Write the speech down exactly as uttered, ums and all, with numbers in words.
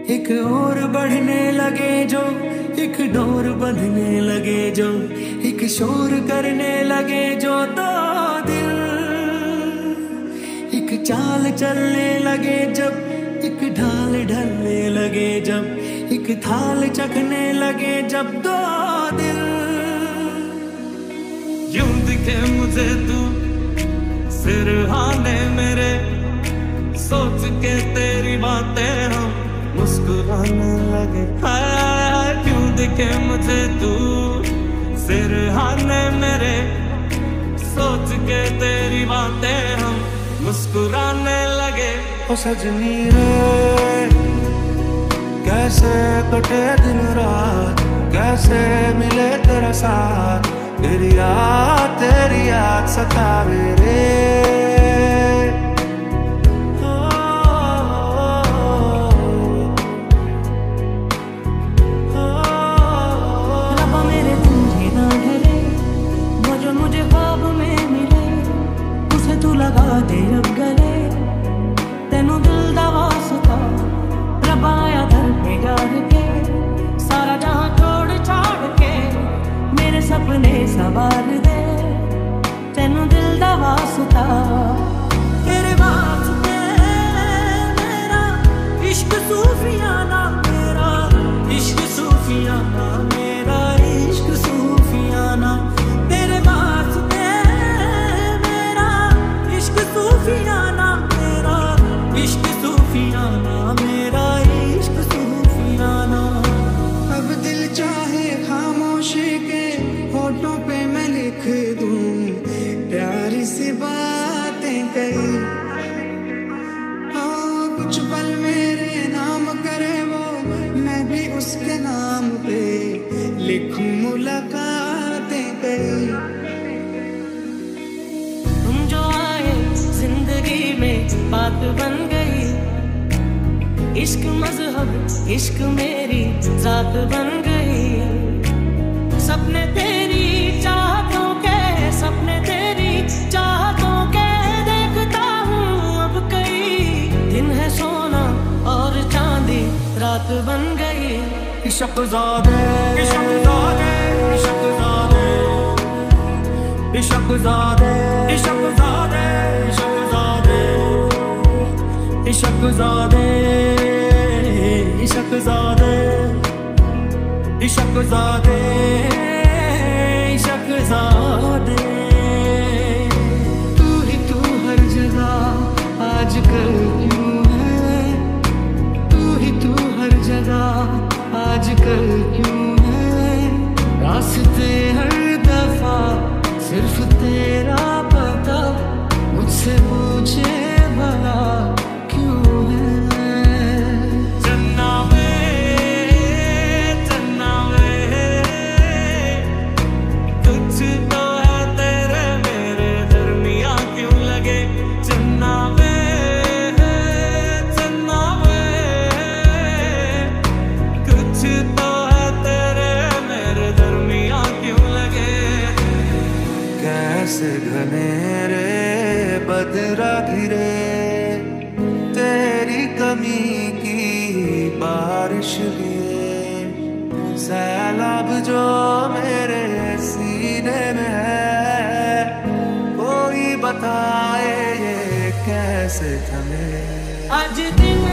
एक और बढ़ने लगे जो, एक डोर बंधने लगे जो, एक शोर करने लगे जो, दो दिल एक चाल चलने लगे जब, एक ढाल ढलने लगे जब, एक थाल चखने लगे जब, दो दिल। यूं दिखे मुझे तू सिरहाने मेरे, सोच के तेरी बातें हम मुस्कुराने लगे। हाय हाय क्यों दिखे मुझे तू सिरहाने मेरे, सोच के तेरी बातें हम मुस्कुराने लगे। ओ सजनी रे कैसे कटे दिन रात, कैसे मिले तेरा साथ, तेरी याद तेरी याद सतावे रे। लगा दे अब गले तेनू दिल दा वास्ता, रबाया दर पे गार के सारा जहां छोड़ छाड़ के मेरे सपने सवार दे, तेनू दिल दा वास्ता। तेरे वास्ते मेरा इश्क सूफियाना, मेरा इश्क सूफियाना, मेरा इश्क सूफियाना। तेरे वास्ते सूफियाना, मेरा इश्क सूफियाना, मेरा इश्क सूफियाना। अब दिल चाहे खामोशी के होठों पे मैं लिख दूं प्यारी सी बातें कई, हाँ कुछ पल मेरे नाम करे वो, मैं भी उसके नाम पे लिखूं मुलाकातें कई। जिंदगी में बात बन गई, इश्क मजहब इश्क मेरी जात बन गई। सपने तेरी चाहतों के, सपने तेरी चाहतों के देखता हूँ अब कई। दिन है सोना और चांदी रात बन गई। इश्क ज़ादे इश्क ज़ादे इश्क ज़ादे इश्क ज़ादे इश्क ज़ादे इश्क ज़ादे इश्क ज़ादे इश्क ज़ादे इश्क ज़ादे। तू ही तू हर जगह आजकल क्यों है, तू ही तू हर जगह आजकल क्यों है। रास्ते हर दफा सिर्फ तेरा पता, मुझसे पूछे भला क्यों है। चन्ना वे चन्ना वे कुछ तो है तेरे मेरे दरमिया क्यों लगे। चन्ना वे चन्ना वे कुछ तो है तेरे मेरे दरमिया क्यों लगे। कैसे घनेरे बदरा घिरे तेरी कमी की बारिश गिरे, सैलाब जो मेरे सीने में है, कोई बताए ये कैसे थमे। आज दिन